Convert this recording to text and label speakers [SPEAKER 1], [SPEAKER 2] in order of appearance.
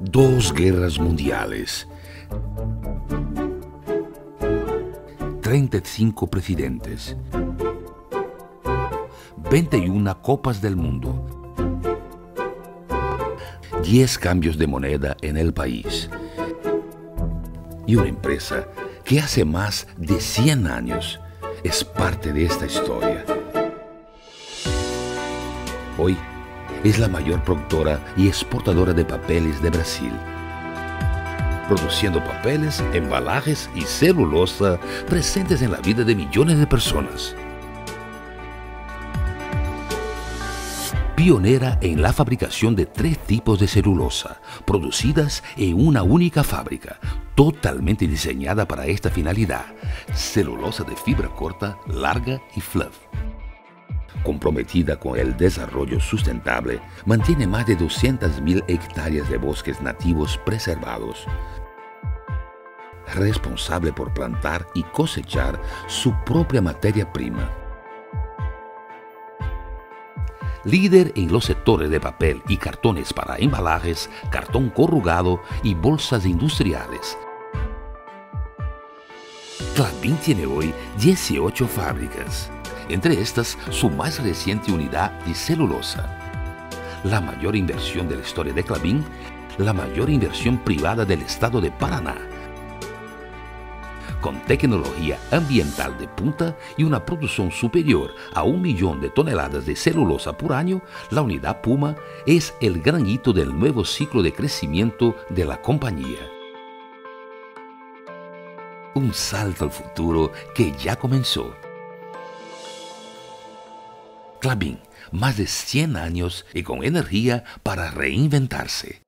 [SPEAKER 1] 2 guerras mundiales, 35 presidentes, 21 copas del mundo, 10 cambios de moneda en el país y una empresa que hace más de 100 años es parte de esta historia. Hoy es la mayor productora y exportadora de papeles de Brasil, produciendo papeles, embalajes y celulosa presentes en la vida de millones de personas. Pionera en la fabricación de 3 tipos de celulosa, producidas en una única fábrica, totalmente diseñada para esta finalidad: celulosa de fibra corta, larga y fluff. Comprometida con el desarrollo sustentable, mantiene más de 200.000 hectáreas de bosques nativos preservados. Responsable por plantar y cosechar su propia materia prima. Líder en los sectores de papel y cartones para embalajes, cartón corrugado y bolsas industriales. Klabin tiene hoy 18 fábricas, entre estas su más reciente unidad de celulosa. La mayor inversión de la historia de Klabin, la mayor inversión privada del estado de Paraná. Con tecnología ambiental de punta y una producción superior a 1 millón de toneladas de celulosa por año, la unidad Puma es el gran hito del nuevo ciclo de crecimiento de la compañía. Un salto al futuro que ya comenzó. Klabin, más de 100 años y con energía para reinventarse.